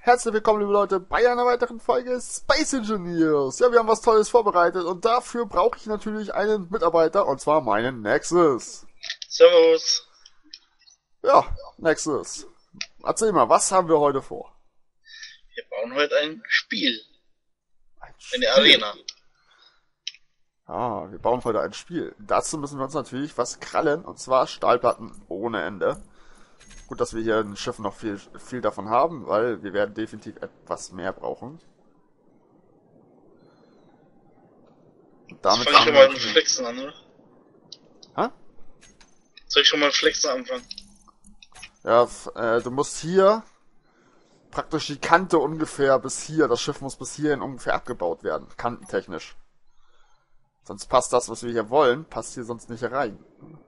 Herzlich willkommen, liebe Leute, bei einer weiteren Folge Space Engineers. Ja, wir haben was Tolles vorbereitet und dafür brauche ich natürlich einen Mitarbeiter, und zwar meinen Nexus. Servus. Ja, Nexus. Erzähl mal, was haben wir heute vor? Wir bauen heute ein Spiel. Eine Arena. Ah, wir bauen heute ein Spiel. Dazu müssen wir uns natürlich was krallen, und zwar Stahlplatten ohne Ende. Gut, dass wir hier ein Schiff noch viel davon haben, weil wir werden definitiv etwas mehr brauchen. Und damit fange ich schon mal mit Flexen an, oder? Hä? Soll ich schon mal mit Flexen anfangen? Ja, du musst hier praktisch die Kante ungefähr bis hier, das Schiff muss bis hierhin ungefähr abgebaut werden, kantentechnisch. Sonst passt das, was wir hier wollen, passt hier sonst nicht rein.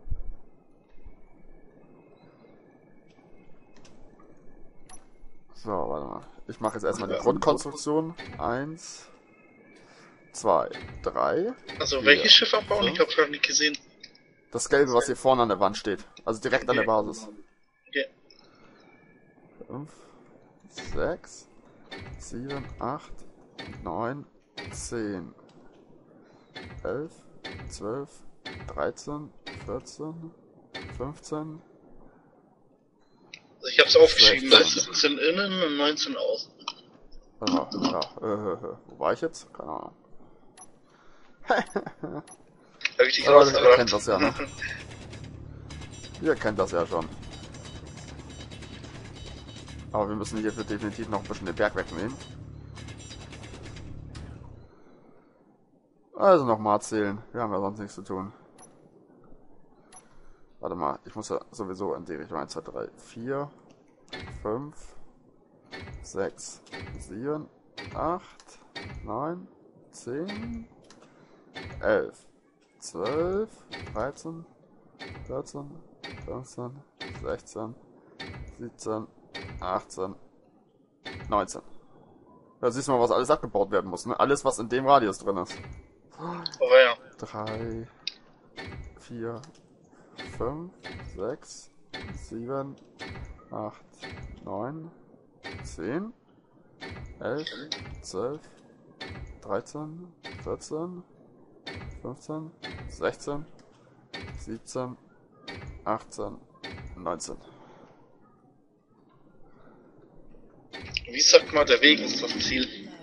So, warte mal. Ich mache jetzt erstmal die Grundkonstruktion. 1, 2, 3. Also welches Schiff abbauen? Ich habe gerade nicht gesehen. Das gelbe, was hier vorne an der Wand steht. Also direkt an der Basis. Okay. 5, 6, 7, 8, 9, 10, 11, 12, 13, 14, 15. Also ich habe es aufgeschrieben, 17 innen und 19 außen. Ja, wo war ich jetzt? Keine Ahnung. Hab ich dich Ihr rausgebracht. kennt das ja, ne? Ihr kennt das ja schon. Aber wir müssen hierfür definitiv noch ein bisschen den Berg wegnehmen. Also nochmal zählen. Wir haben ja sonst nichts zu tun. Warte mal, ich muss ja sowieso in die Richtung 1, 2, 3, 4, 5, 6, 7, 8, 9, 10, 11, 12, 13, 14, 15, 16, 17, 18, 19. Da siehst du mal, was alles abgebaut werden muss, ne? Alles, was in dem Radius drin ist. Oh ja. 3, 4, 5, 6, 7, 8, 9, 10, 11, 12, 13, 14, 15, 16, 17, 18, 19. Wie sagt man, der Weg ist das Ziel?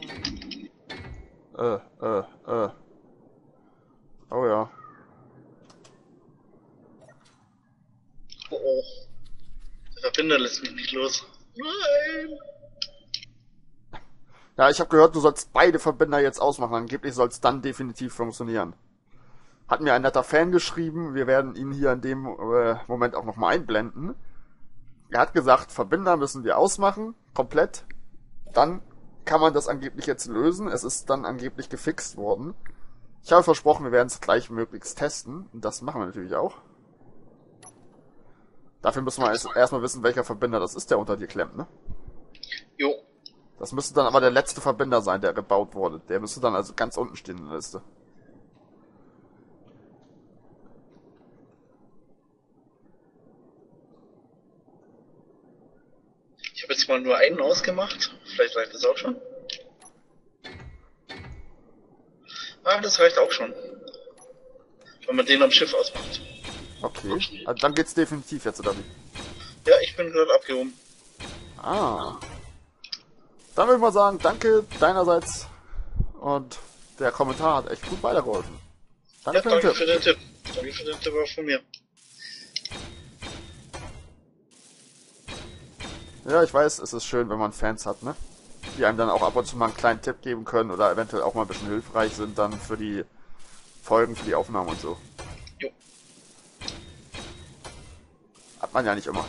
Oh ja. Oh oh. Der Verbinder lässt mich nicht los. Nein! Ja, ich habe gehört, du sollst beide Verbinder jetzt ausmachen. Angeblich soll es dann definitiv funktionieren. Hat mir ein netter Fan geschrieben. Wir werden ihn hier in dem Moment auch nochmal einblenden. Er hat gesagt, Verbinder müssen wir ausmachen. Komplett. Dann kann man das angeblich jetzt lösen. Es ist dann angeblich gefixt worden. Ich habe versprochen, wir werden es gleich möglichst testen. Und das machen wir natürlich auch. Dafür müssen wir erstmal wissen, welcher Verbinder das ist, der unter dir klemmt, ne? Jo. Das müsste dann aber der letzte Verbinder sein, der gebaut wurde. Der müsste dann also ganz unten stehen in der Liste. Ich habe jetzt mal nur einen ausgemacht. Vielleicht reicht das auch schon. Ah, das reicht auch schon. Wenn man den am Schiff ausmacht. Okay, also dann geht's definitiv jetzt, oder wie? Ja, ich bin gerade abgehoben. Ah. Dann würde ich mal sagen, danke deinerseits. Und der Kommentar hat echt gut weitergeholfen. Danke für den Tipp. Für den Tipp. Danke für den Tipp auch von mir. Ja, ich weiß, es ist schön, wenn man Fans hat, ne? Die einem dann auch ab und zu mal einen kleinen Tipp geben können oder eventuell auch mal ein bisschen hilfreich sind dann für die Folgen, für die Aufnahmen und so. Jo. Hat man ja nicht immer.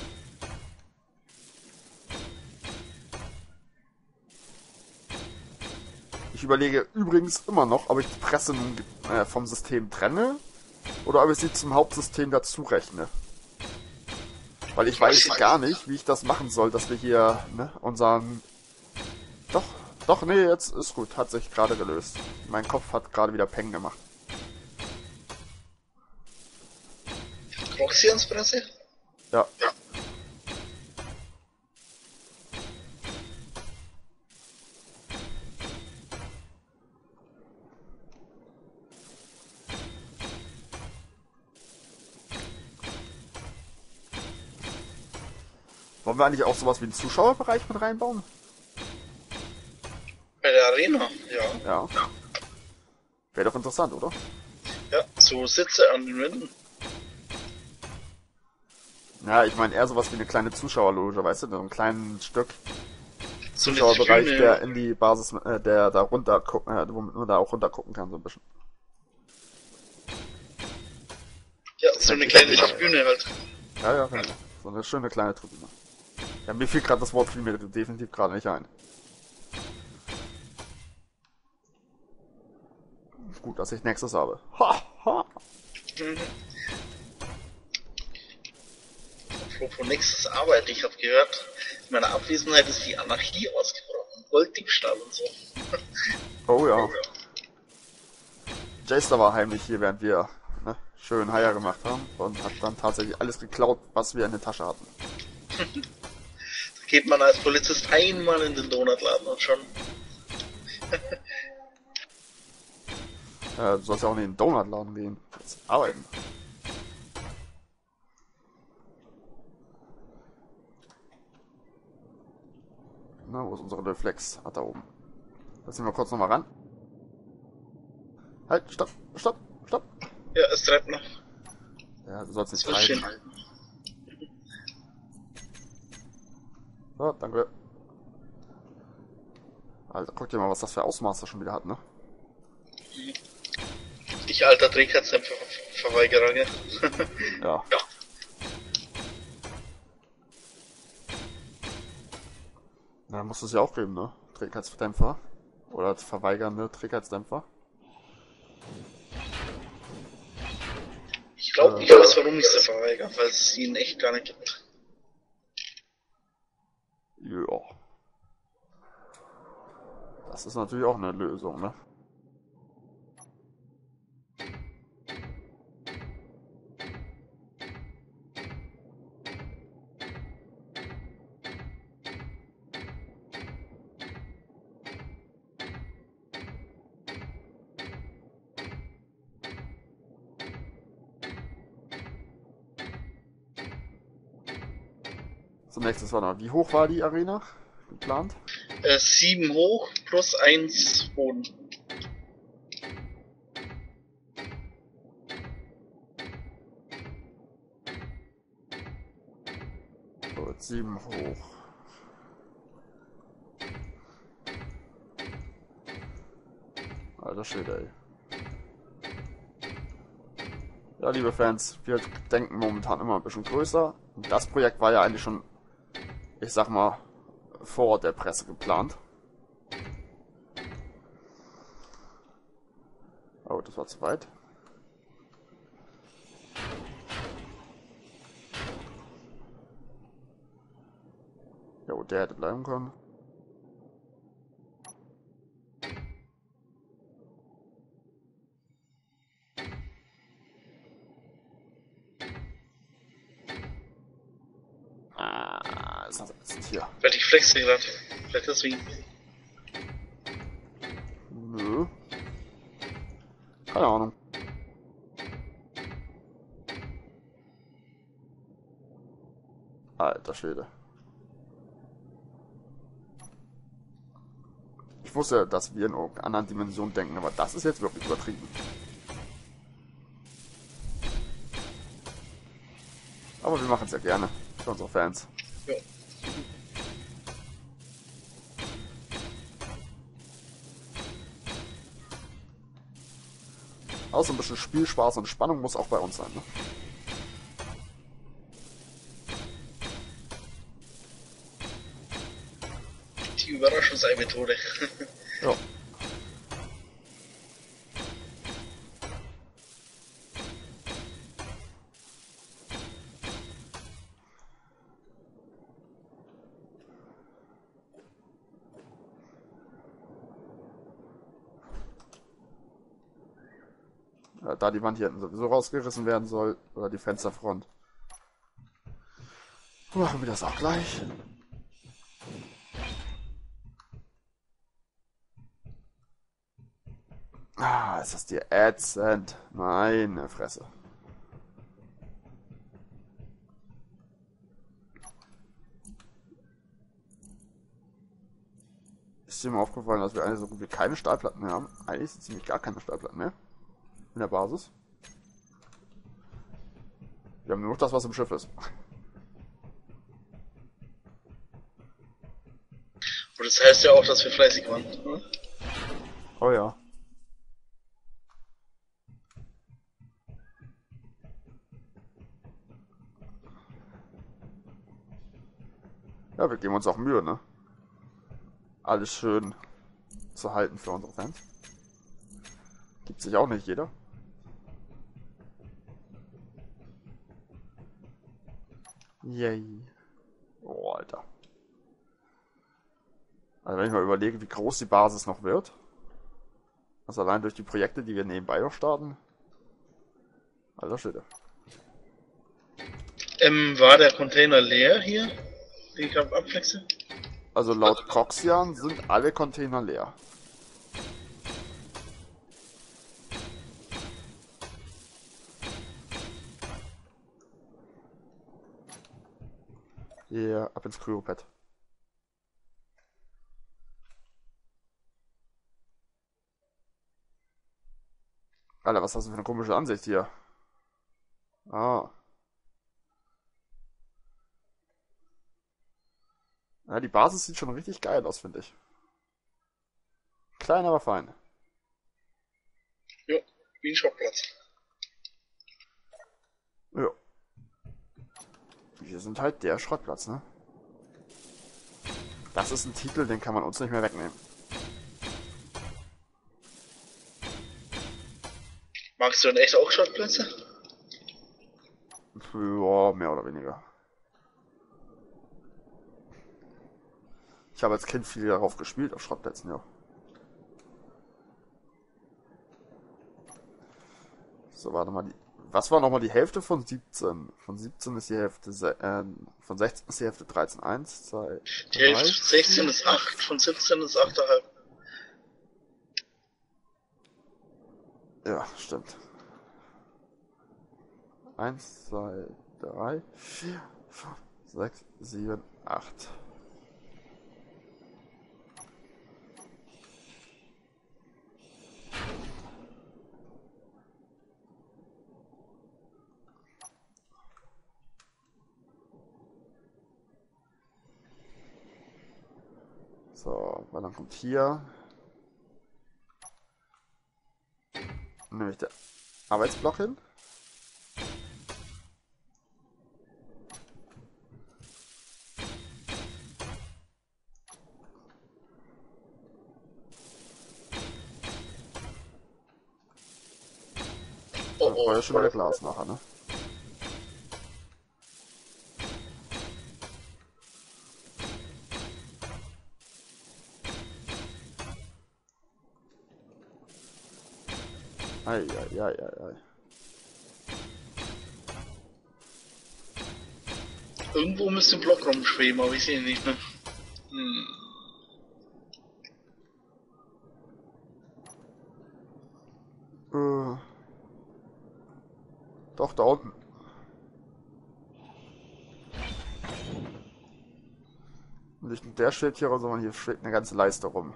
Ich überlege übrigens immer noch, ob ich die Presse nun vom System trenne oder ob ich sie zum Hauptsystem dazu rechne. Weil ich weiß gar nicht, wie ich das machen soll, dass wir hier unseren... Doch, nee, jetzt ist gut. Hat sich gerade gelöst. Mein Kopf hat gerade wieder Peng gemacht. Proxy ans Presse? Ja. Wollen wir eigentlich auch sowas wie einen Zuschauerbereich mit reinbauen? Bei der Arena, ja. Ja. Wäre doch interessant, oder? Ja, so Sitze an den Wänden. Ja, ich meine eher sowas wie eine kleine Zuschauerloge, weißt du, so ein kleines Stück So eine Zuschauerbereich, Tribüne. der in die Basis, der da runter, womit man da auch runter gucken kann, so ein bisschen. Ja, so eine kleine Tribüne halt. Ja, ja, genau. So eine schöne kleine Tribüne. Ja, mir fiel gerade das Wort fiel mir definitiv gerade nicht ein. Gut, dass ich nächstes habe. Ha, ha. Mhm. Apropos nächstes Arbeit, ich habe gehört, in meiner Abwesenheit ist die Anarchie ausgebrochen. Golddiebstahl und so. Oh ja. Jaster war heimlich hier, während wir schön Haier gemacht haben und hat dann tatsächlich alles geklaut, was wir in der Tasche hatten. Da geht man als Polizist einmal in den Donutladen und schon. Du sollst ja auch nicht in den Donutladen gehen. Jetzt arbeiten. Na, wo ist unsere Reflex? Ah, da oben. Lass ihn mal kurz nochmal ran. Halt, stopp, stopp, stopp. Ja, es treibt noch. Ja, du sollst nicht Soll stehen. treiben. So, danke. Alter, guck dir mal, was das für Ausmaße schon wieder hat, ne? Ich alter Drehkreuzverweigerer, gell? Ja. Ja. Na, muss es ja auch geben, ne? Trägheitsdämpfer. Oder verweigernde Trägheitsdämpfer. Ich glaube, ich weiß, warum ich sie verweigere, weil es ihn echt gar nicht gibt. Ja. Das ist natürlich auch eine Lösung, ne? Zunächst war noch, wie hoch war die Arena geplant? 7 hoch plus 1 Boden. So, jetzt 7 hoch. Alter Schwede, ey. Ja, liebe Fans, wir denken momentan immer ein bisschen größer. Und das Projekt war ja eigentlich schon, ich sag mal, vor der Presse geplant. Oh, das war zu weit. Jo, der hätte bleiben können. Ah, ist das jetzt hier? Weil ich flexe gerade. Vielleicht deswegen. Nö. Keine Ahnung. Alter Schwede. Ich wusste, dass wir in anderen Dimensionen denken, aber das ist jetzt wirklich übertrieben. Aber wir machen es ja gerne. Für unsere Fans. Ja. Außer ein bisschen Spielspaß und Spannung muss auch bei uns sein, ne? Die Überraschungsei-Methode. Ja. Da die Wand hier hinten sowieso rausgerissen werden soll, oder die Fensterfront, machen wir das auch gleich. Ah, ist das dir ätzend? Meine Fresse. Ist dir mal aufgefallen, dass wir eigentlich so gut wie keine Stahlplatten mehr haben? Eigentlich sind ziemlich gar keine Stahlplatten mehr. In der Basis. Wir haben nur noch das, was im Schiff ist. Und das heißt ja auch, dass wir fleißig waren. Ne? Oh ja. Ja, wir geben uns auch Mühe, ne? Alles schön zu halten für unsere Fans. Gibt sich auch nicht jeder. Yay. Oh, Alter. Also wenn ich mal überlege, wie groß die Basis noch wird. Also allein durch die Projekte, die wir nebenbei noch starten. Alter Schwede. War der Container leer hier? Den ich gerade abwechseln? Also laut Proxian sind alle Container leer. Hier, ab ins Kryopad. Alter, was hast du für eine komische Ansicht hier? Ah. Ja, die Basis sieht schon richtig geil aus, finde ich. Klein, aber fein. Ja, wie ein Schrottplatz. Ja. Wir sind halt der Schrottplatz, ne? Das ist ein Titel, den kann man uns nicht mehr wegnehmen. Magst du denn echt auch Schrottplätze? Ja, mehr oder weniger. Ich habe als Kind viel darauf gespielt, auf Schrottplätzen, ja. So, warte mal. Was war nochmal die Hälfte von 17? Von 17 ist die Hälfte, von 16 ist die Hälfte 13. 1, 2, Die Hälfte 3. von 16 ist 8, von 17 ist 8,5. Ja, stimmt. 1, 2, 3, 4, 5, 6, 7, 8. So, weil dann kommt hier nämlich der Arbeitsblock hin. Dann brauche ich schon wieder Glas nachher, ne? Ei. Irgendwo müsste ein Block rumschweben, aber ich sehe ihn nicht mehr. Doch, da unten. Nicht nur der schwebt hier rum, sondern hier schwebt eine ganze Leiste rum.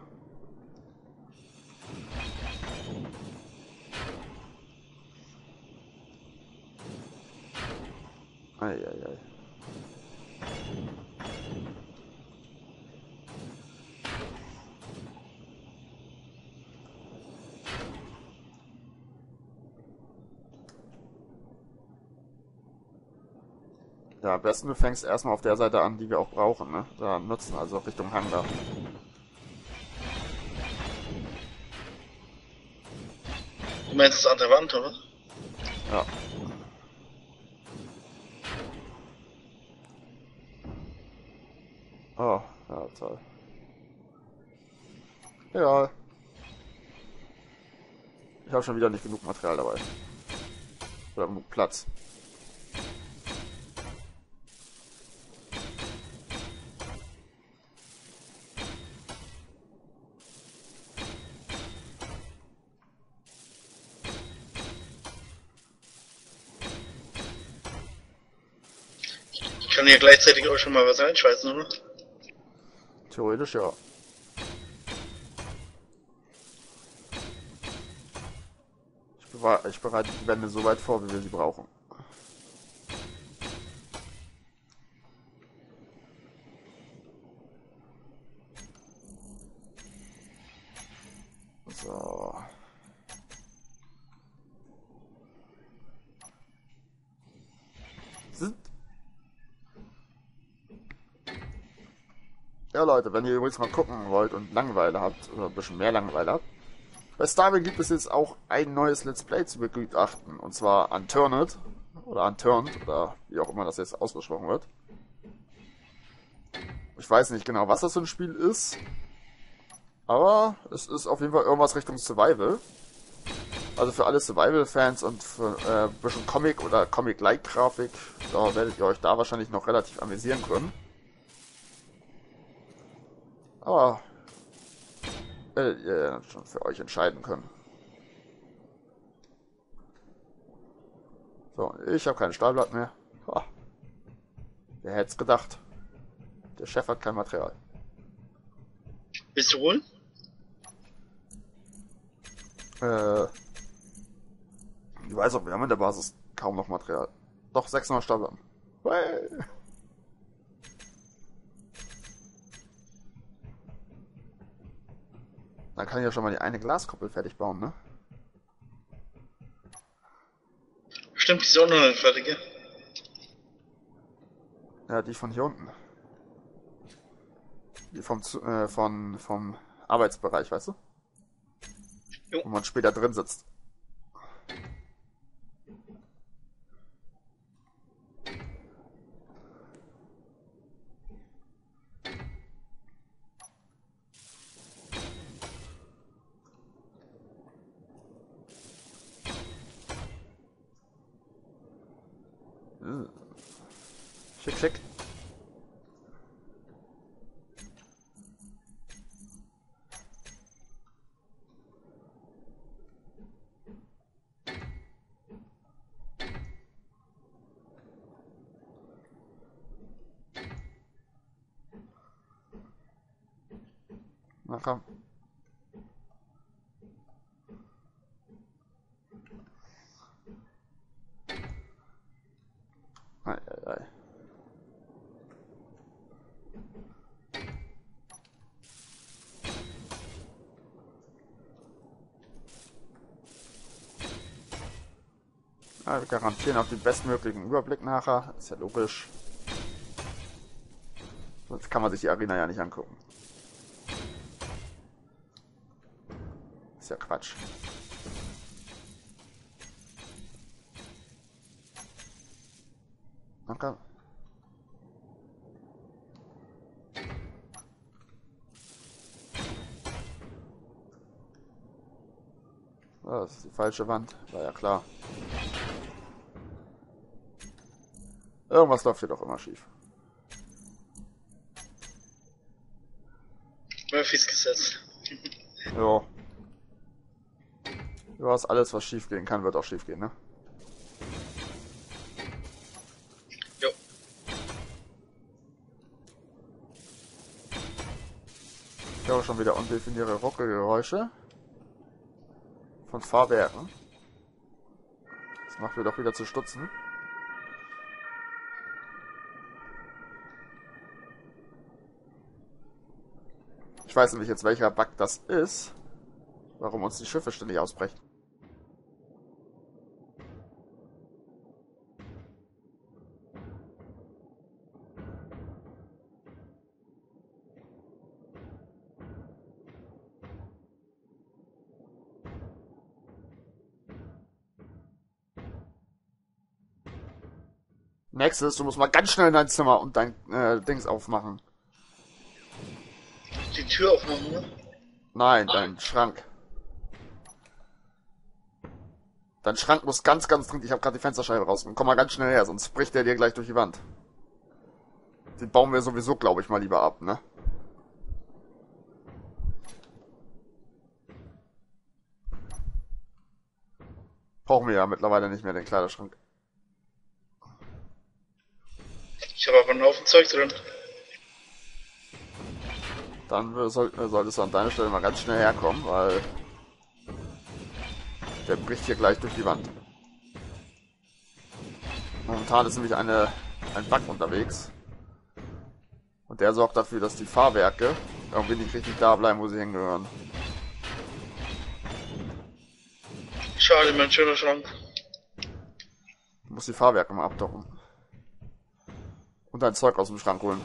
Ei. Ja, am besten du fängst erstmal auf der Seite an, die wir auch brauchen, ne? Da nutzen, also Richtung Hang da. Du meinst es an der Wand, oder? Ja. Oh, ja, toll. Ja. Ich habe schon wieder nicht genug Material dabei. Oder genug Platz. Ich kann hier gleichzeitig auch schon mal was reinschweißen, oder? Theoretisch ja. ich bereite die Wände so weit vor, wie wir sie brauchen. So. Ja Leute, wenn ihr übrigens mal gucken wollt und Langeweile habt, oder ein bisschen mehr Langeweile habt, bei Starwing gibt es jetzt auch ein neues Let's Play zu begutachten, und zwar Unturned, oder Unturned, oder wie auch immer das jetzt ausgesprochen wird. Ich weiß nicht genau, was das für ein Spiel ist, aber es ist auf jeden Fall irgendwas Richtung Survival. Also für alle Survival-Fans und für ein bisschen Comic- oder Comic-like-Grafik, da werdet ihr euch da wahrscheinlich noch relativ amüsieren können. Aber werdet ihr schon für euch entscheiden können. So, ich habe kein Stahlblatt mehr. Ha. Wer hätte es gedacht? Der Chef hat kein Material. Bist du wohl? Ich weiß auch, wir haben in der Basis kaum noch Material. Doch, 600 Stahlplatten. Hey. Dann kann ich ja schon mal die eine Glaskuppel fertig bauen, ne? Stimmt, die ist auch noch nicht fertig, ja? Ja, die von hier unten. Die vom Arbeitsbereich, weißt du? Jo. Wo man später drin sitzt. Schick, schick. Na komm. Ei, ei, ei. Ja, wir garantieren auch den bestmöglichen Überblick nachher. Ist ja logisch. Sonst kann man sich die Arena ja nicht angucken. Ist ja Quatsch. Danke. Das ist die falsche Wand. War ja klar. Irgendwas läuft hier doch immer schief. Murphys Gesetz. Ja. Du hast alles, was schief gehen kann, wird auch schief gehen, ne? Jo. Ich höre schon wieder undefinierte Ruckelgeräusche von Fahrwerken. Das macht mir doch wieder zu stutzen. Ich weiß nämlich jetzt, welcher Bug das ist, warum uns die Schiffe ständig ausbrechen. Nächstes, du musst mal ganz schnell in dein Zimmer und dein Dings aufmachen. Die Tür aufmachen, ne? Nein, dein Schrank. Dein Schrank muss ganz, ganz dringend. Ich habe gerade die Fensterscheibe rausgenommen. Komm mal ganz schnell her, sonst bricht der dir gleich durch die Wand. Den bauen wir sowieso, glaube ich, mal lieber ab, ne? Brauchen wir ja mittlerweile nicht mehr den Kleiderschrank. Ich habe aber einen Haufen Zeug drin. Dann solltest du an deiner Stelle mal ganz schnell herkommen, weil Der bricht hier gleich durch die Wand. Momentan ist nämlich ein Bug unterwegs. Und der sorgt dafür, dass die Fahrwerke irgendwie nicht richtig da bleiben, wo sie hingehören. Schade, mein schöner Schrank. Du musst die Fahrwerke mal abdocken. Und dein Zeug aus dem Schrank holen.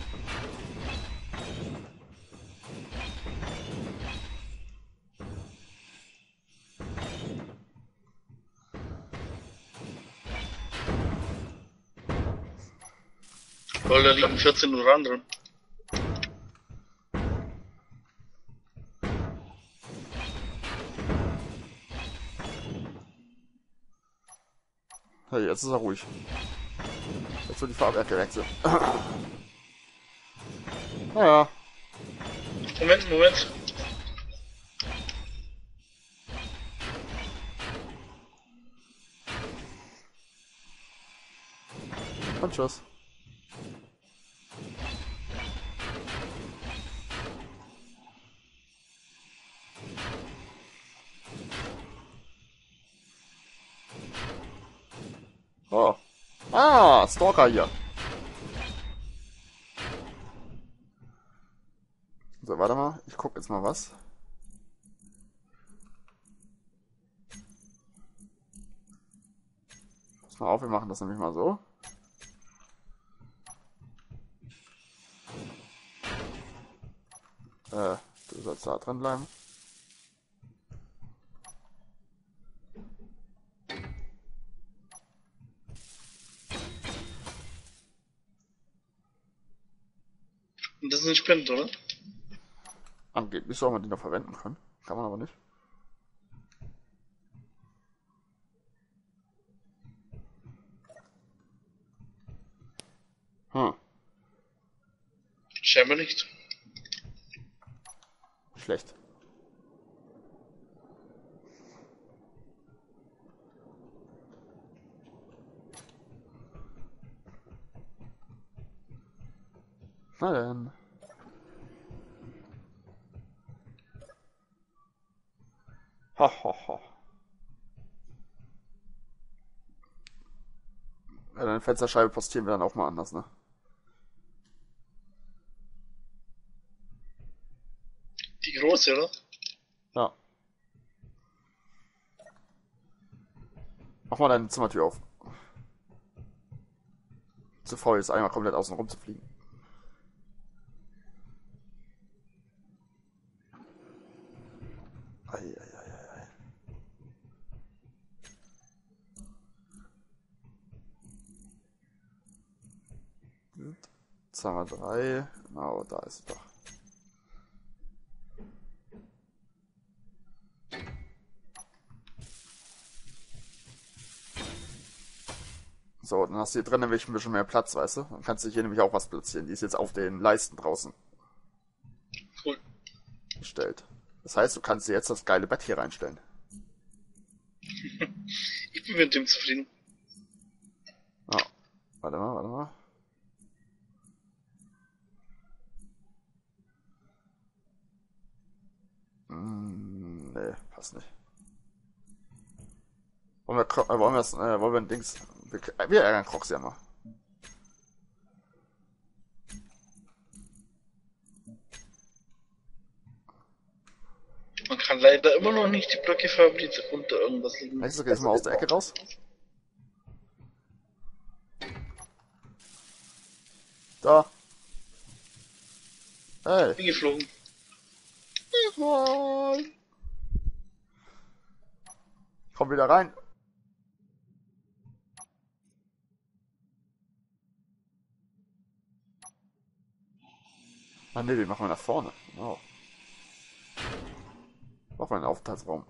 Weil da liegen 14 Uran drin. Hey, jetzt ist er ruhig. Jetzt wird die Fahrwerke wechseln. Naja. Moment. Und tschüss. Oh. Ah, Stalker hier. So, warte mal. Ich guck jetzt mal was. Pass mal auf, wir machen das nämlich mal so. Du sollst da dran bleiben. Und das ist ein Sprint, oder? Angeblich soll man den noch verwenden können. Kann man aber nicht. Scheinbar nicht. Schlecht. Na dann. Ha, ha, ha. Ja, deine Fensterscheibe postieren wir dann auch mal anders, ne? Die große, oder? Ja. Mach mal deine Zimmertür auf. Zu faul ist einmal komplett außen rum zu fliegen. Eieieiei. Jetzt haben wir 3. Genau, da ist es doch. So, dann hast du hier drin nämlich ein bisschen mehr Platz, weißt du? Dann kannst du hier nämlich auch was platzieren. Die ist jetzt auf den Leisten draußen Cool. gestellt. Das heißt, du kannst dir jetzt das geile Bett hier reinstellen. Ich bin mit dem zufrieden. Oh, warte mal. Nee, passt nicht. Wollen wir ein Dings... Wir ärgern Crocs ja mal. Man kann leider immer noch nicht die Blöcke fabrizieren, unter irgendwas liegen. Nächstes geht jetzt mal aus der Ecke raus. Da. Hey. Bin geflogen. Komm wieder rein. Ah ne, den machen wir nach vorne. Genau. Machen wir einen Aufenthaltsraum.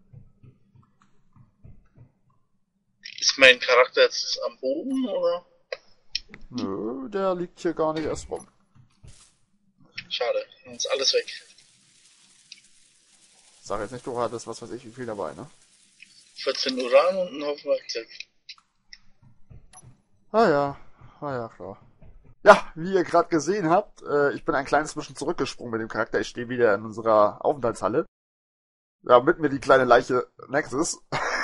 Ist mein Charakter jetzt am Boden, oder? Nö, der liegt hier gar nicht erst rum. Schade, dann ist alles weg. Sag jetzt nicht, du hattest was weiß ich wie viel dabei, ne? 14 Uran und ein Haufen Werkzeug. Ah ja, klar. Ja, wie ihr gerade gesehen habt, ich bin ein kleines bisschen zurückgesprungen mit dem Charakter. Ich stehe wieder in unserer Aufenthaltshalle. Ja, mit mir die kleine Leiche Nexus.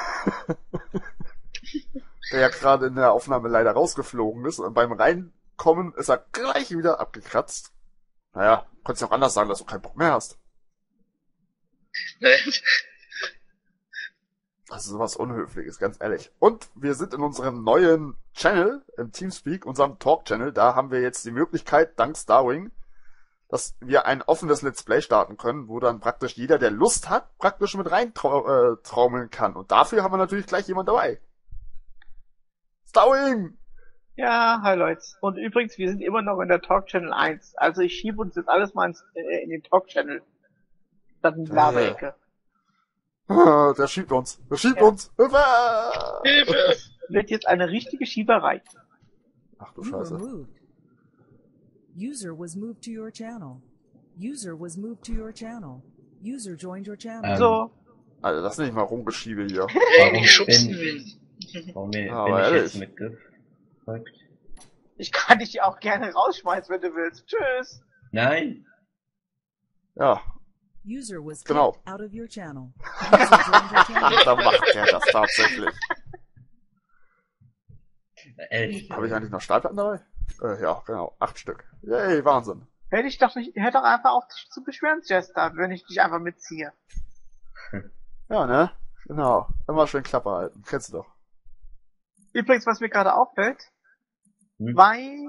Der ja gerade in der Aufnahme leider rausgeflogen ist. Und beim Reinkommen ist er gleich wieder abgekratzt. Naja, konntest ja auch anders sagen, dass du keinen Bock mehr hast. Nein. Das ist sowas Unhöfliches, ganz ehrlich. Und wir sind in unserem neuen Channel, im Teamspeak, unserem Talk-Channel. Da haben wir jetzt die Möglichkeit, dank Starwing, dass wir ein offenes Let's Play starten können, wo dann praktisch jeder, der Lust hat, praktisch mit rein traumeln kann. Und dafür haben wir natürlich gleich jemand dabei. Starwing! Ja, hi Leute. Und übrigens, wir sind immer noch in der Talk Channel 1. Also ich schiebe uns jetzt alles mal in den Talk Channel. Statt in die Laberecke. Der schiebt uns. Der schiebt uns. Hilfe! Hilfe! Wird jetzt eine richtige Schieberei. Ach du You were Scheiße. moved. User was moved to your channel. User was moved to your channel. User joined your channel. So, Alter, das ist nicht mal Rumgeschiebe hier. Hey, die schubsen mich. Warum bin Aber ich jetzt ehrlich. mitgefolgt? ich kann dich auch gerne rausschmeißen, wenn du willst. Tschüss. Nein! Ja, User was Genau. kicked out of your channel. User joined your channel. da macht er das tatsächlich. Ehrlich. Habe ich eigentlich noch Stahlplatten dabei? Ja, genau. 8 Stück. Yay, Wahnsinn. Hätte ich doch nicht, hätte doch einfach auf dich zu beschweren, Jester, wenn ich dich einfach mitziehe. Ja, ne? Genau. Immer schön Klappe halten. Kennst du doch. Übrigens, was mir gerade auffällt, Hm? zwei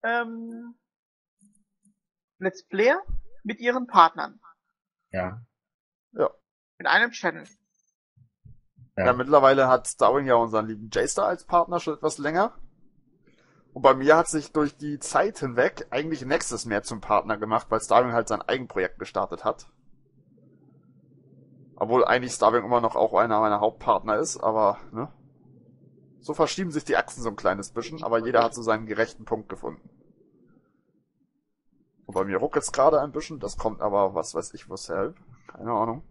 Let's Player mit ihren Partnern Ja. in einem Channel. Ja, mittlerweile hat Starwing ja unseren lieben J-Star als Partner schon etwas länger. Und bei mir hat sich durch die Zeit hinweg eigentlich Nexus mehr zum Partner gemacht, weil Starwing halt sein Eigenprojekt gestartet hat. Obwohl eigentlich Starwing immer noch auch einer meiner Hauptpartner ist, aber, ne? So verschieben sich die Achsen so ein kleines bisschen, aber jeder hat so seinen gerechten Punkt gefunden. Und bei mir ruckelt's gerade ein bisschen, das kommt aber, was weiß ich, weshalb. Keine Ahnung.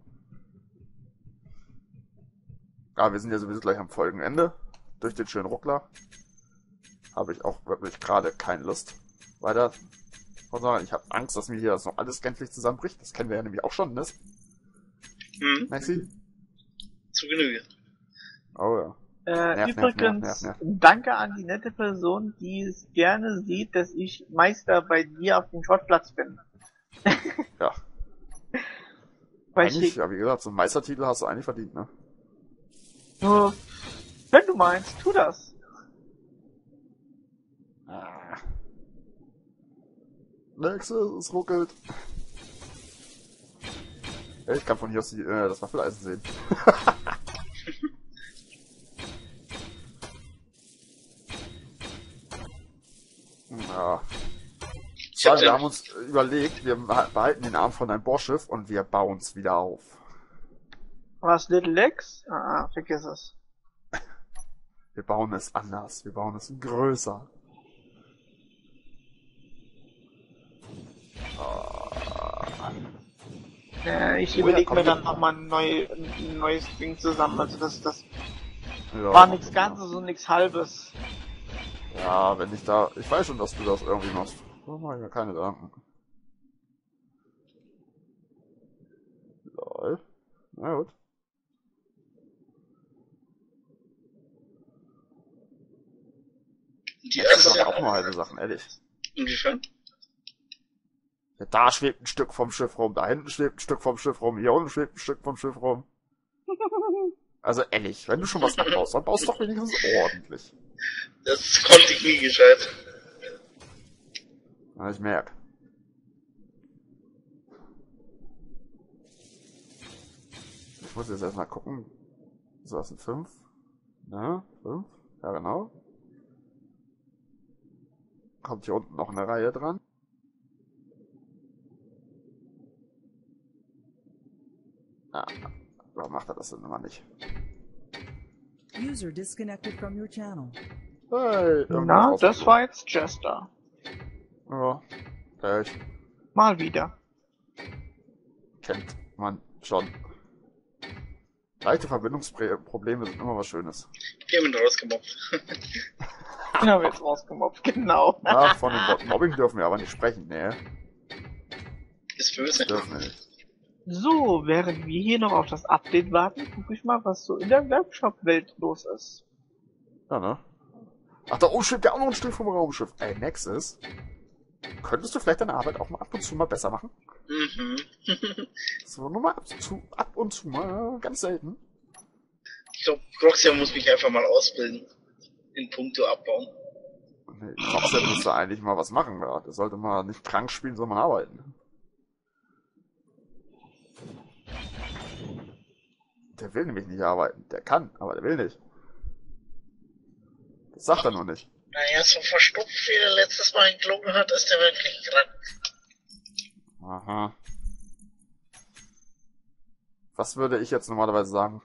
Aber wir sind ja sowieso gleich am Folgenende. Durch den schönen Ruckler. Habe ich auch wirklich gerade keine Lust weiter. Sondern ich habe Angst, dass mir hier das noch alles gänzlich zusammenbricht. Das kennen wir ja nämlich auch schon, ne? Maxi? Zu Genüge. Oh ja. Nerv, Übrigens, nerv. danke an die nette Person, die es gerne sieht, dass ich Meister bei dir auf dem Schrottplatz bin. Ja. Weil Eigentlich, ich, ja, wie gesagt, so einen Meistertitel hast du eigentlich verdient, ne? wenn du meinst, tu das. Ah. Nexus, es ruckelt. Ja, ich kann von hier aus das Waffeleisen sehen. Ja. Ich hab Wir haben uns überlegt, wir behalten den Arm von einem Bohrschiff und wir bauen es wieder auf. Was, Little Legs? Vergiss es. Wir bauen es anders, wir bauen es größer. Ich überlege mir dann nochmal ein neues Ding zusammen. Also das Ja, war nichts Ganzes und nichts Halbes. Ja, wenn ich da... Ich weiß schon, dass du das irgendwie machst. Da mach ich mir keine Gedanken. Lol. Na gut. Die Das sind erste. doch auch nur halbe Sachen, ehrlich. Inwiefern? Ja, da schwebt ein Stück vom Schiff rum, da hinten schwebt ein Stück vom Schiff rum, hier unten schwebt ein Stück vom Schiff rum. Also ehrlich, wenn du schon was abbaust, dann baust doch wenigstens ordentlich. Das konnte ich nie gescheit. Ja, ich merk. Ich muss jetzt erstmal gucken. So, das sind 5. Ja, 5. Ja, genau. Kommt hier unten noch eine Reihe dran. Ah, warum macht er das denn immer nicht? User disconnected from your channel. Hey, irgendwie Na, ist das war jetzt Jester. Ja, ich Mal wieder. kennt man schon. Leichte Verbindungsprobleme sind immer was Schönes. Ich bin rausgemobbt. Den haben wir jetzt rausgemobbt, genau. Ach, von dem Wort Mobbing dürfen wir aber nicht sprechen, ne? Ist böse. Dürfen wir nicht. So, während wir hier noch auf das Update warten, gucke ich mal, was so in der Webshop-Welt los ist. Ja, ne? Ach, da oben steht ja auch noch ein Stück vom Raumschiff. Ey, Nexus. Könntest du vielleicht deine Arbeit auch mal ab und zu mal besser machen? Mhm. So, nur mal ab und zu mal, ganz selten. Ich glaube, Roxia muss mich einfach mal ausbilden. In puncto abbauen. Nee, Roxanne müsste eigentlich mal was machen gerade. Der sollte mal nicht krank spielen, sondern arbeiten. Der will nämlich nicht arbeiten. Der kann, aber der will nicht. Das sagt er nur nicht. Naja, so verstopft wie der letztes Mal geklungen hat, ist der wirklich krank. Aha. Was würde ich jetzt normalerweise sagen?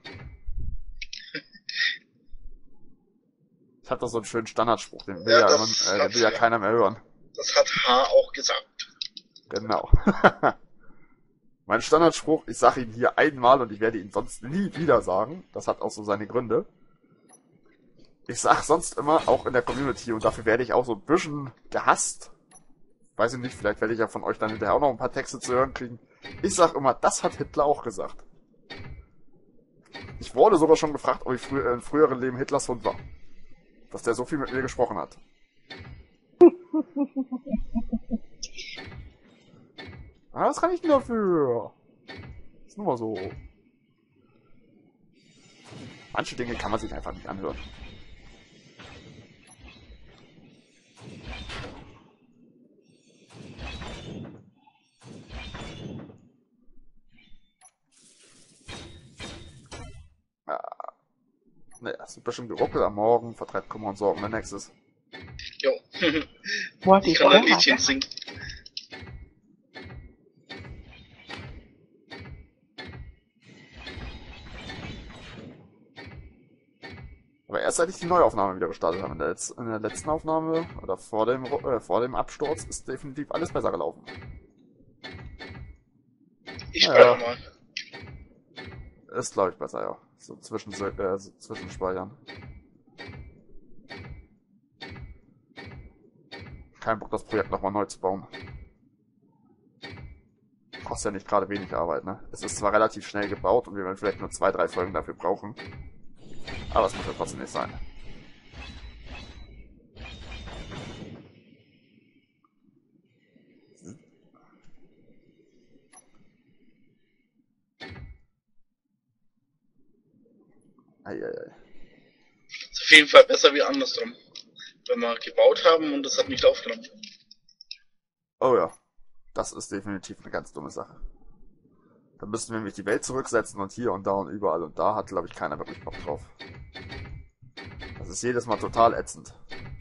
Ich hab doch so einen schönen Standardspruch, den will Ja, ja, das immer, den will ja hat's, ja. keiner mehr hören. Das hat H auch gesagt. Genau. Mein Standardspruch, ich sage ihn hier einmal und ich werde ihn sonst nie wieder sagen. Das hat auch so seine Gründe. Ich sag sonst immer, auch in der Community, und dafür werde ich auch so ein bisschen gehasst. Weiß ich nicht, vielleicht werde ich ja von euch dann hinterher auch noch ein paar Texte zu hören kriegen. Ich sag immer, das hat Hitler auch gesagt. Ich wurde sogar schon gefragt, ob ich in früheren Leben Hitlers Hund war. Dass der so viel mit mir gesprochen hat. Ah, was kann ich denn dafür? Ist nur mal so. Manche Dinge kann man sich einfach nicht anhören. Ne, es ist bestimmt geruckelt am Morgen, vertreibt Kummer und Sorgen, der Nexus. Jo. Wollte Ich ich kann ein vorher Liedchen sagen. singen. Aber erst seit ich die Neuaufnahme wieder gestartet habe, in der letzten Aufnahme, oder vor dem Absturz, ist definitiv alles besser gelaufen. Ich Ja. spreche mal. Ist, glaube ich, besser, ja. So zwischenspeichern. Kein Bock, das Projekt nochmal neu zu bauen. Kostet ja nicht gerade wenig Arbeit, ne? Es ist zwar relativ schnell gebaut und wir werden vielleicht nur 2-3 Folgen dafür brauchen. Aber es muss ja trotzdem nicht sein. Eieiei. Ist auf jeden Fall besser wie andersrum. Wenn wir gebaut haben und das hat nicht aufgenommen. Oh ja. Das ist definitiv eine ganz dumme Sache. Da müssten wir nämlich die Welt zurücksetzen und hier und da und überall und da hat, glaube ich, keiner wirklich Bock drauf. Das ist jedes Mal total ätzend.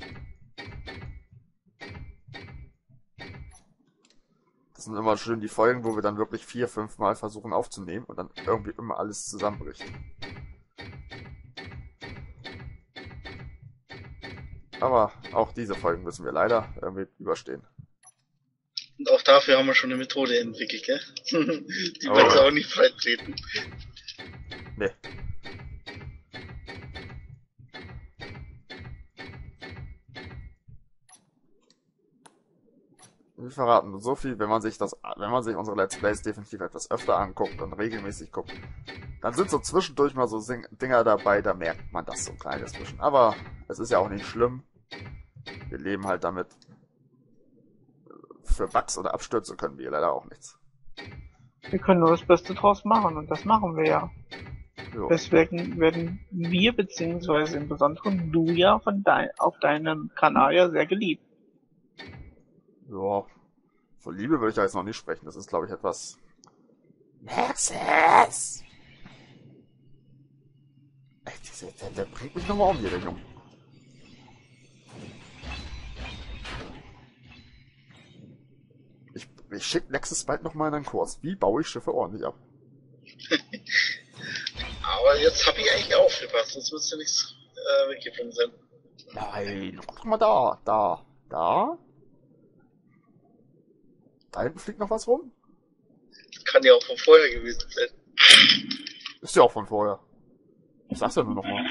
Das sind immer schön die Folgen, wo wir dann wirklich 4-5 Mal versuchen aufzunehmen und dann irgendwie immer alles zusammenbricht. Aber auch diese Folgen müssen wir leider irgendwie überstehen. Und auch dafür haben wir schon eine Methode entwickelt, gell? Die Oh. wollen sie auch nicht freitreten. Nee. Wir verraten nur so viel, wenn man sich unsere Let's Plays definitiv etwas öfter anguckt und regelmäßig guckt, dann sind so zwischendurch mal so Dinger dabei, da merkt man das so ein kleines bisschen. Aber es ist ja auch nicht schlimm. Wir leben halt damit. Für Bugs oder Abstürze können wir leider auch nichts. Wir können nur das Beste draus machen und das machen wir ja. Jo. Deswegen werden wir, beziehungsweise im Besonderen du ja auf deinem Kanal ja sehr geliebt. Ja. Von Liebe würde ich da jetzt noch nicht sprechen. Das ist, glaube ich, etwas... Nexus! Ey, der bringt mich nochmal um hier, der Junge. Ich schicke Nexus bald nochmal in einen Kurs. Wie baue ich Schiffe ordentlich ab? Aber jetzt habe ich eigentlich aufgepasst, sonst müsste nichts weggeflogen sein. Nein, guck mal da. Da hinten fliegt noch was rum? Das kann ja auch von vorher gewesen sein. Ist ja auch von vorher. Ich sag's ja nur nochmal.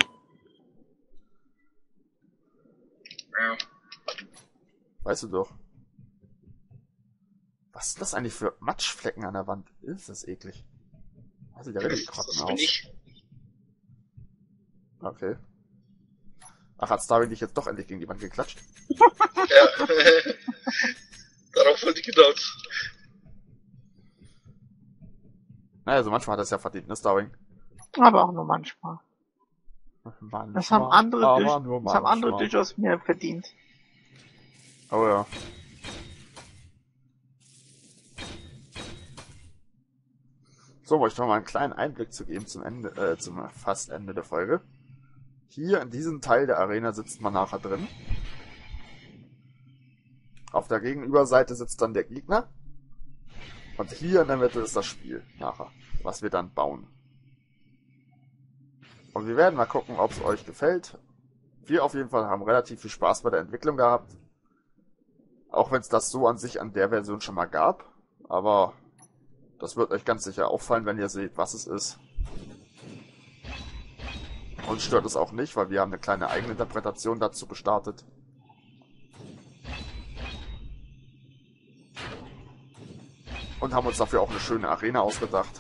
Ja. Weißt du doch. Was sind das eigentlich für Matschflecken an der Wand? Ist das eklig. Das sieht ja richtig Das trocken bin aus. ich. Okay. Ach, hat Starwing dich jetzt doch endlich gegen die Wand geklatscht? Ja. Darauf wollte ich hinaus. Naja, also manchmal hat er es ja verdient, ne, Starwing? Aber auch nur manchmal. Manchmal, Das haben andere, aber nur das haben andere manchmal. durchaus mehr verdient. Oh ja. So, um euch noch mal einen kleinen Einblick zu geben zum Ende, zum fast Ende der Folge. Hier in diesem Teil der Arena sitzt man nachher drin. Auf der Gegenüberseite sitzt dann der Gegner. Und hier in der Mitte ist das Spiel nachher, was wir dann bauen. Und wir werden mal gucken, ob es euch gefällt. Wir auf jeden Fall haben relativ viel Spaß bei der Entwicklung gehabt. Auch wenn es das so an sich an der Version schon mal gab. Aber das wird euch ganz sicher auffallen, wenn ihr seht, was es ist. Uns stört es auch nicht, weil wir haben eine kleine Eigeninterpretation dazu gestartet. Und haben uns dafür auch eine schöne Arena ausgedacht.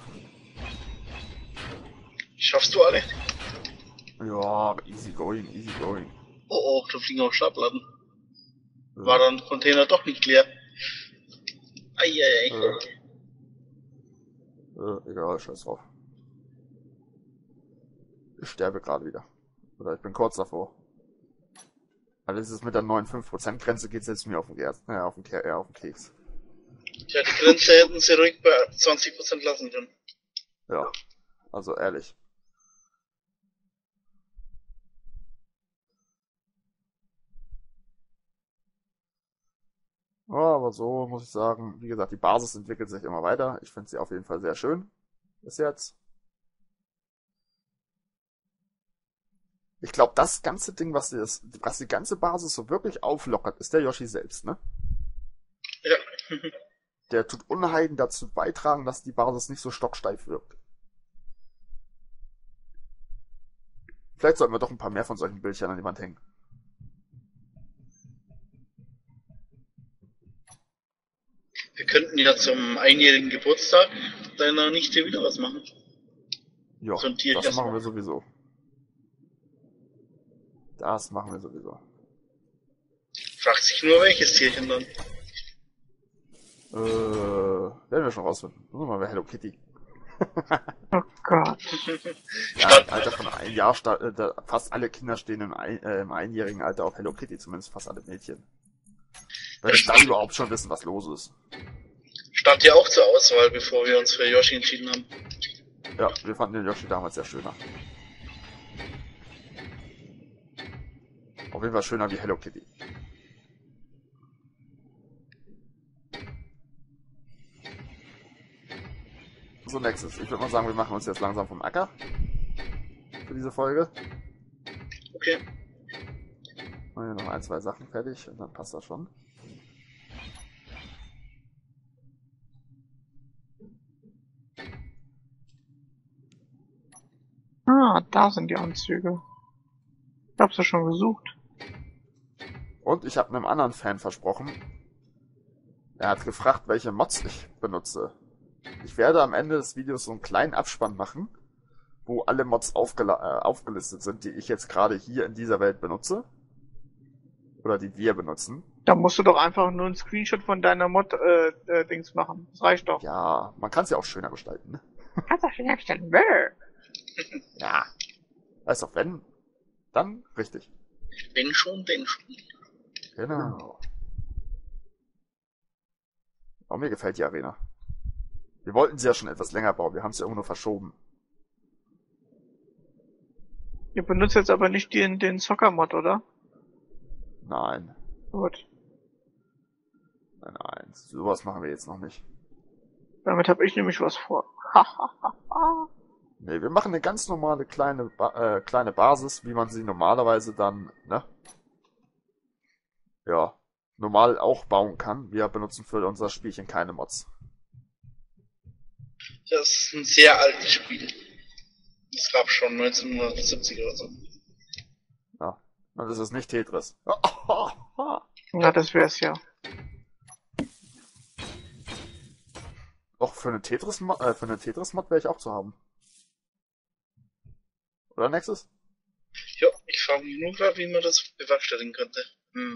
Schaffst du alle? Ja, easy going, easy going. Oh, da fliegen auch Schallplatten. War dann Container doch nicht leer. Eieiei. Egal, scheiß drauf. Ich sterbe gerade wieder. Oder ich bin kurz davor. Alles ist mit der neuen 5%-Grenze geht's jetzt mir auf den Keks. Tja, die Grenze hätten sie ruhig bei 20% lassen können. Ja, also ehrlich. Ja, aber so muss ich sagen, wie gesagt, die Basis entwickelt sich immer weiter. Ich finde sie auf jeden Fall sehr schön. Bis jetzt. Ich glaube, das ganze Ding, was die ganze Basis so wirklich auflockert, ist der Yoshi selbst, ne? Ja. Der tut Unheiden dazu beitragen, dass die Basis nicht so stocksteif wirkt. Vielleicht sollten wir doch ein paar mehr von solchen Bildchen an die Wand hängen. Wir könnten ja zum einjährigen Geburtstag deiner Nichte wieder was machen. Ja, So ein Tier das erstmal. machen wir sowieso. Das machen wir sowieso. Fragt sich nur, welches Tierchen dann. Werden wir schon rausfinden. Müssen wir mal bei Hello Kitty. Oh Gott. Ja, im Alter von einem Jahr, fast alle Kinder stehen im einjährigen Alter auf Hello Kitty, zumindest fast alle Mädchen. Wenn sie dann überhaupt schon wissen, was los ist. Stand ja auch zur Auswahl, bevor wir uns für Yoshi entschieden haben. Ja, wir fanden den Yoshi damals sehr schöner. Auf jeden Fall schöner wie Hello Kitty. So, nächstes. Ich würde mal sagen, wir machen uns jetzt langsam vom Acker. Für diese Folge. Okay. Machen wir noch ein, zwei Sachen fertig und dann passt das schon. Ah, da sind die Anzüge. Ich hab sie schon gesucht. Und ich habe einem anderen Fan versprochen. Er hat gefragt, welche Mods ich benutze. Ich werde am Ende des Videos so einen kleinen Abspann machen, wo alle Mods aufgelistet sind, die ich jetzt gerade hier in dieser Welt benutze. Oder die wir benutzen. Da musst du doch einfach nur einen Screenshot von deiner Mod-Dings machen. Das reicht doch. Ja, man kann es ja auch schöner gestalten, ne? Kannst du schön herstellen. Bäh. Ja. Weißt doch, wenn, dann richtig. Wenn schon, denn schon. Genau. Oh, mir gefällt die Arena. Wir wollten sie ja schon etwas länger bauen, wir haben sie ja immer nur verschoben. Ihr benutzt jetzt aber nicht den Soccer-Mod, oder? Nein. Gut. Nein, nein. Sowas machen wir jetzt noch nicht. Damit habe ich nämlich was vor. Nee, wir machen eine ganz normale kleine Basis, wie man sie normalerweise dann, ne? Ja, normal auch bauen kann. Wir benutzen für unser Spielchen keine Mods. Das ist ein sehr altes Spiel. Das gab schon 1970 oder so. Ja. Und das ist nicht Tetris. Na, das wär's ja. Doch, für eine Tetris-Mod wäre ich auch zu haben. Oder Nexus? Ja, ich frage mich nur gerade, wie man das bewerkstelligen könnte.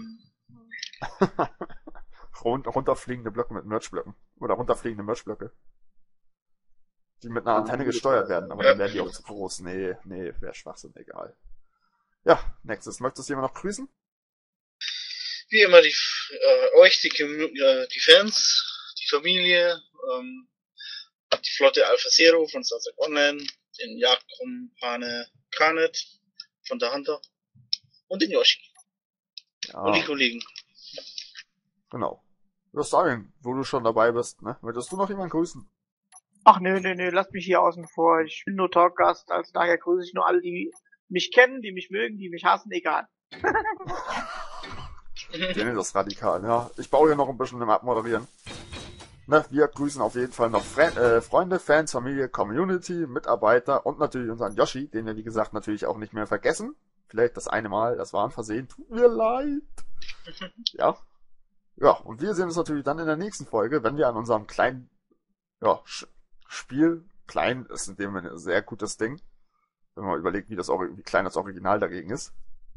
Runterfliegende Blöcke mit Merch-Blöcken. Oder runterfliegende Merch-Blöcke. Die mit einer Antenne gesteuert werden, aber dann werden die auch zu groß. Nee, wäre Schwachsinn, egal. Ja, Nexus, möchtest du jemand noch grüßen? Wie immer euch, die Fans, die Familie, die Flotte Alpha Zero von Star Trek Online, den Jagdkumpane Kanet von der Hunter und den Yoshi. Ja, Und die Kollegen. genau. Was sagen, wo du schon dabei bist, ne? Möchtest du noch jemanden grüßen? Ach nö, lass mich hier außen vor. Ich bin nur Talkgast, also daher grüße ich nur alle, die mich kennen, die mich mögen, die mich hassen, egal. Den ist das radikal, ja. Ich baue hier noch ein bisschen im Abmoderieren. Ne, wir grüßen auf jeden Fall noch Freunde, Fans, Familie, Community, Mitarbeiter und natürlich unseren Yoshi, den wir wie gesagt natürlich auch nicht mehr vergessen. Vielleicht das eine Mal, das war ein Versehen, tut mir leid. Ja. Ja, und wir sehen uns natürlich dann in der nächsten Folge, wenn wir an unserem kleinen, Spiel, klein ist in dem Sinne ein sehr gutes Ding, wenn man überlegt, wie klein das Original dagegen ist.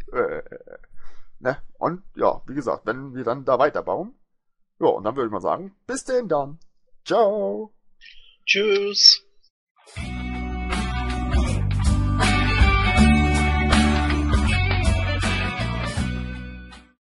Ne? Und ja, wie gesagt, wenn wir dann da weiterbauen, ja, und dann würde ich mal sagen, bis denn dann. Ciao. Tschüss.